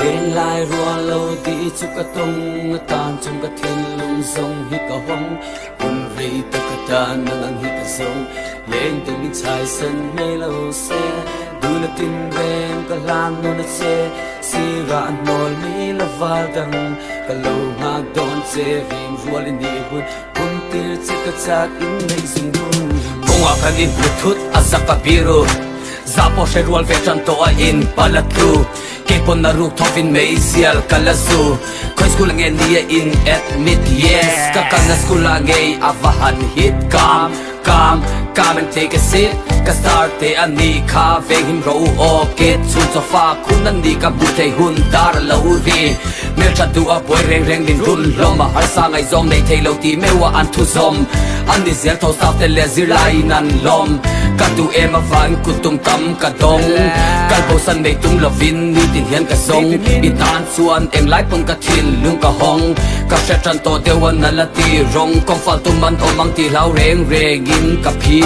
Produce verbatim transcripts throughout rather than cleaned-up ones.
bên lai rùa lâu tí chúc cả tung tan chung cả thiên lung sông hít cả hông quân rì tất cả ta nâng hít cả sông lên từng những trái sân mây lâu xe đu là tin bên cả lan nô nát xe si ra nol mi la val đằng cả lâu ngạc đón xe rim rùa lên đi hun quân tir chích cả chạc in đây sung hun bông à khăn in bluetooth azaka biro zapo she rual ve chan to in palatlu kepon na ruk thovin mei sial kalazu khoi school nge nia in admit yes ka kana school nge avahan hit kam kam come and take a seat ka start te ani kha ve him ro o ke chu cho fa khun nan ni ka bu thei hun dar lo ri me cha du a boy reng reng din run lo ma har sa ngai zom nei thei lo ti me wa an thu zom an ni zel tho sa te le zir lai nan lom ka tu em a van ku tung tam ka dong kal bo san nei tung lo vin ni tin hian ka song i tan chuan em lai pon ka thil lung ka hong ka sha chan to de wan na la ti rong kom fal tu man o mang ti lau reng reng in ka phi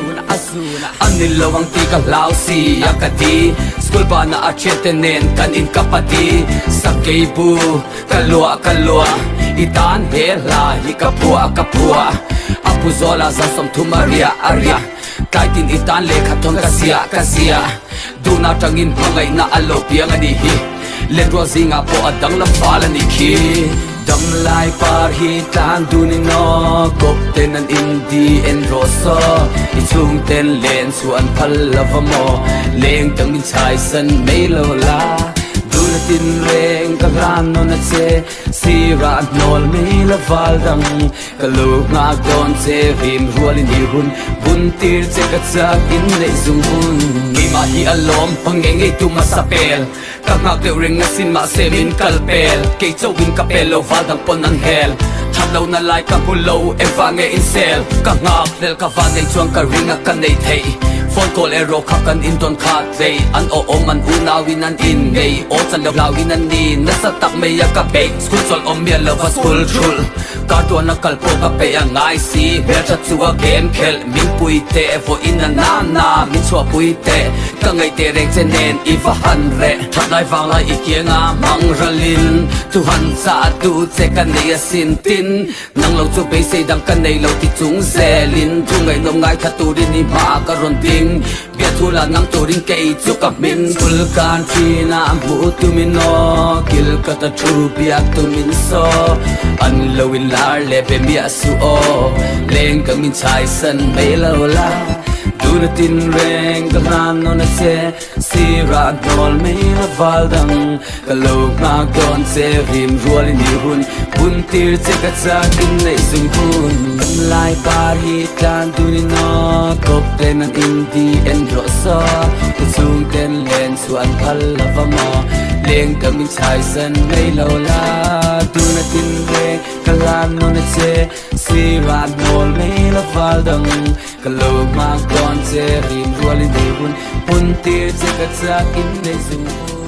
ani lo ang ti ka lau si akati school ba na a chete nen kan in kapati sakei bu kalua kalua itan he la hi kapua kapua apu zola za som thu maria aria kai tin itan le khathon ka sia ka sia du na tangin pangai na alo piang ani hi le ro zinga po adang la fala ni khi dam lai par hi tan du ni no kop ten an indi en roso i chung ten len su an phal lavamo leng tang min chai san mei lo la du na tin reng ka ran no na che si ra nol mei la val dang ka lu nga don che rim rual in hi hun bun tir che ka chak in nei zung hun ki ma hi alom pangeng ei tu ma sapel ka nga te ring na sin ma se min kalpel ke chau win ka pelo val dang pon an hel lo na lai ka pulo e va nge in sel ka nga lel ka va nei chuang ka ringa ka nei thei phone call ero kha kan in ton khat lei an o o man u na win an in nei o chan lo law win an ni na sa tak me ya ka pe school sol om me lo va school chul ka to na kal po ka pe a ngai si ber cha chu a game khel min pui te vo in na na min chua pui te ka ngai te reng chen nen i va han re tha lai wang lai i kianga mang ralin tu han sa tu che kan nei sin tin nang lo chu pe se dang kan nei lo ti chung zelin thu ngai nom ngai kha tu rin ni ma ka ron ting bia thu la ngang tu rin kei chu ka min kul kan chi na bu tu min no kil ka ta thu bia tu min so an lo in lar le pe mi asu o leng ka min chai san me lo la du na tin reng ka han no na che si ra dol me la val dang ka lo ma don se rim rual ni hun bun tir che ka cha kin nei sung hun lai par hi tan du ni no kop ten an indi en ro so tu chung ten len suan phal lava mo leng ka min chai san nei lo la du na tin reng ka lan no na che si ra dol me la val dang ka lo ma don se rim rual ni hun bun tir che ka cha kin nei sung